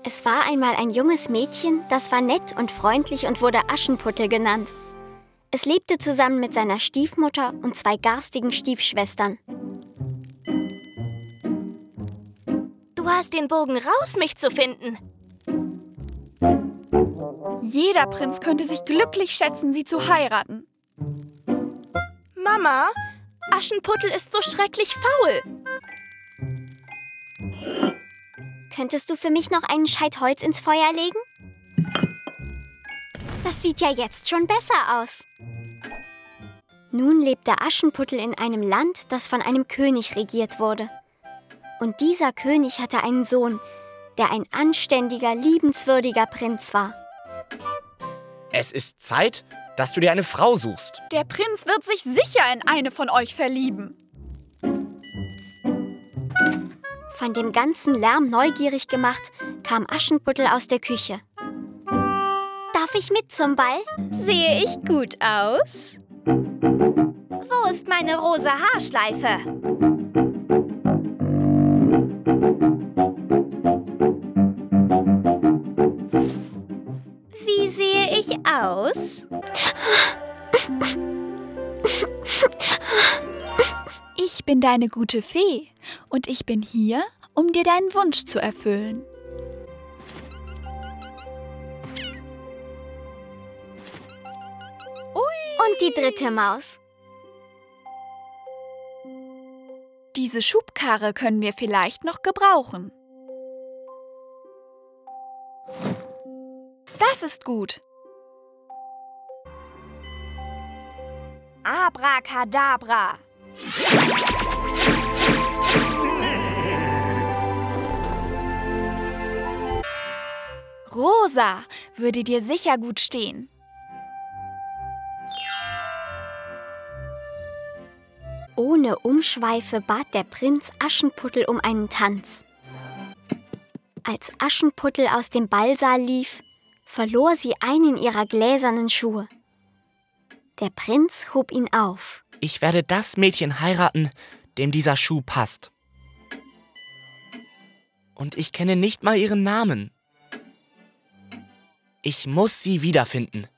Es war einmal ein junges Mädchen, das war nett und freundlich und wurde Aschenputtel genannt. Es lebte zusammen mit seiner Stiefmutter und 2 garstigen Stiefschwestern. Du hast den Bogen raus, mich zu finden. Jeder Prinz könnte sich glücklich schätzen, sie zu heiraten. Mama, Aschenputtel ist so schrecklich faul. Könntest du für mich noch einen Scheit Holz ins Feuer legen? Das sieht ja jetzt schon besser aus. Nun lebte Aschenputtel in einem Land, das von einem König regiert wurde. Und dieser König hatte einen Sohn, der ein anständiger, liebenswürdiger Prinz war. Es ist Zeit, dass du dir eine Frau suchst. Der Prinz wird sich sicher in eine von euch verlieben. Von dem ganzen Lärm neugierig gemacht, kam Aschenputtel aus der Küche. Darf ich mit zum Ball? Sehe ich gut aus? Wo ist meine rosa Haarschleife? Wie sehe ich aus? Ich bin deine gute Fee und ich bin hier, um dir deinen Wunsch zu erfüllen. Und die 3. Maus. Diese Schubkarre können wir vielleicht noch gebrauchen. Das ist gut. Abracadabra. Rosa würde dir sicher gut stehen. Ohne Umschweife bat der Prinz Aschenputtel um einen Tanz. Als Aschenputtel aus dem Ballsaal lief, verlor sie einen ihrer gläsernen Schuhe. Der Prinz hob ihn auf. Ich werde das Mädchen heiraten, dem dieser Schuh passt. Und ich kenne nicht mal ihren Namen. Ich muss sie wiederfinden.